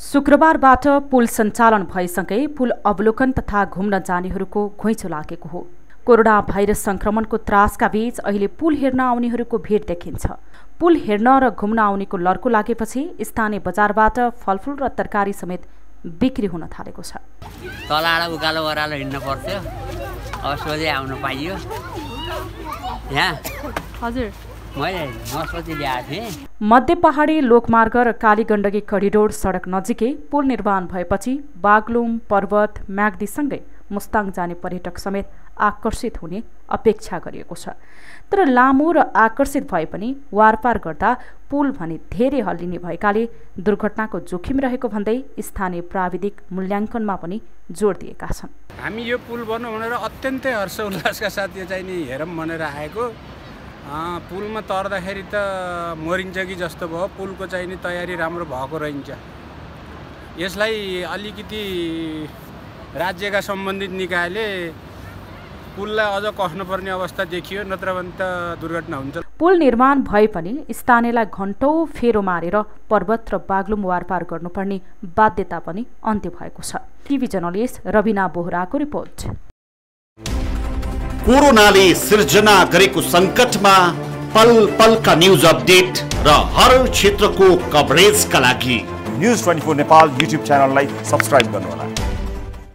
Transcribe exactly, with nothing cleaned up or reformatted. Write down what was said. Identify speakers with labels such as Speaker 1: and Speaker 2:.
Speaker 1: शुक्रबारबाट पुल सञ्चालन भएसँगै पुल अवलोकन तथा घुम्न जानेहरूको घुइँचो लागेको हो। कोरोना भाइरस संक्रमणको त्रासका बीच अहिले पुल हेर्न आउनेहरूको भिड देखिन्छ। पुल हेर्न र घुम्न आउनेको लर्को लागेपछि स्थानीय बजारबाट फलफुल र तरकारी समेत बिक्री हुन थालेको छ।
Speaker 2: तलाडा उकालो ओह्रालो हिँड्न पर्थ्यो, अब सोझै आउन पाइयो। यहाँ
Speaker 1: हजुर
Speaker 2: मैले नसोची ल्याएको थिएँ।
Speaker 1: मध्य पहाडी लोकमार्ग र कालीगण्डकी करिडोर सडक नजिकै पुल निर्माण भएपछि बागलुङ, पर्वत, म्याग्दीसँगै मुस्ताङ जाने पर्यटक समेत आकर्षित हुने अपेक्षा गरिएको छ। तर लामो र आकर्षित भए पनि वारपार गर्दा पुल भने धेरै हल्लिने भएकाले दुर्घटनाको जोखिम रहेको भन्दै स्थानीय प्राविधिक मूल्याङ्कनमा पनि जोड दिएका छन्।
Speaker 3: हामी यो पुल बन्नु भनेर अत्यन्तै हर्ष उल्लासका साथ यो चाहिँ नि हेरौँ भनेर आएको। पुलमा तर्दाखेरि त मरिन्छ कि जस्तो भयो। पुलको चाहिँ नि तयारी राम्रो भएको रहन्छ। यसलाई अलिकति राज्यका सम्बन्धित निकायले पुललाई अझ कस्नुपर्ने अवस्था देखियो, नत्र भने त दुर्घटना हुन्छ।
Speaker 1: पुल निर्माण भए पनि स्थानीयलाई घण्टौं फेरो मारेर पर्वत र बागलुङ वारपार गर्नुपर्ने बाध्यता पनि अन्त्य भएको छ। टिभी जर्नलिस्ट रबिना बोहराको रिपोर्ट।
Speaker 4: कोरोनाले सिर्जना गरेको संकटमा पल पलका न्यूज अपडेट र हर क्षेत्रको कभरेजका लागि
Speaker 5: news twenty four Nepal YouTube च्यानललाई सब्स्क्राइब गर्नुहोला।